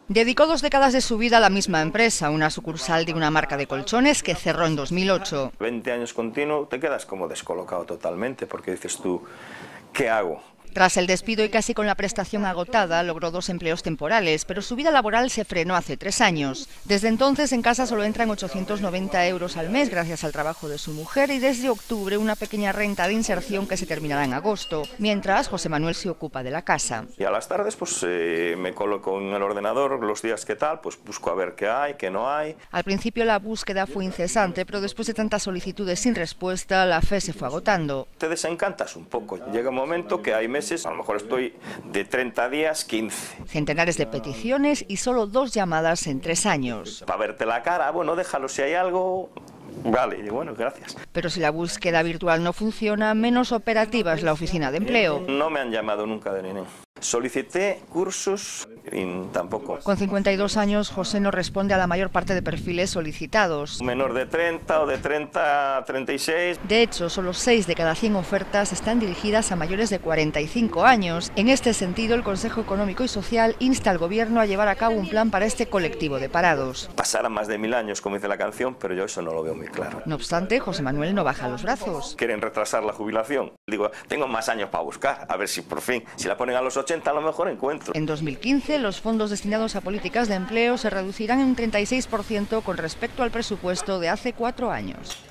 Dedicó 2 décadas de su vida a la misma empresa, una sucursal de una marca de colchones que cerró en 2008. 20 años continuo, te quedas como descolocado totalmente, porque dices tú, ¿qué hago? Tras el despido y casi con la prestación agotada, logró 2 empleos temporales, pero su vida laboral se frenó hace 3 años. Desde entonces en casa solo entran 890 euros al mes gracias al trabajo de su mujer y desde octubre una pequeña renta de inserción que se terminará en agosto, mientras José Manuel se ocupa de la casa. Y a las tardes pues me coloco en el ordenador, los días que tal, pues busco a ver qué hay, qué no hay. Al principio la búsqueda fue incesante, pero después de tantas solicitudes sin respuesta, la fe se fue agotando. Te desencantas un poco, llega un momento que hay meses, a lo mejor estoy de 30 días, 15. Centenares de peticiones y solo 2 llamadas en 3 años. Para verte la cara, bueno, déjalo, si hay algo, vale, y bueno, gracias. Pero si la búsqueda virtual no funciona, menos operativa es la oficina de empleo. No me han llamado nunca de Nene. Solicité cursos y tampoco. Con 52 años, José no responde a la mayor parte de perfiles solicitados. Un menor de 30 o de 30 a 36. De hecho, solo 6 de cada 100 ofertas están dirigidas a mayores de 45 años. En este sentido, el Consejo Económico y Social insta al Gobierno a llevar a cabo un plan para este colectivo de parados. Pasarán más de 1000 años, como dice la canción, pero yo eso no lo veo muy claro. No obstante, José Manuel no baja los brazos. Quieren retrasar la jubilación. Digo, tengo más años para buscar, a ver si por fin, si la ponen a los 80, a lo mejor encuentro. En 2015, los fondos destinados a políticas de empleo se reducirán en un 36% con respecto al presupuesto de hace 4 años.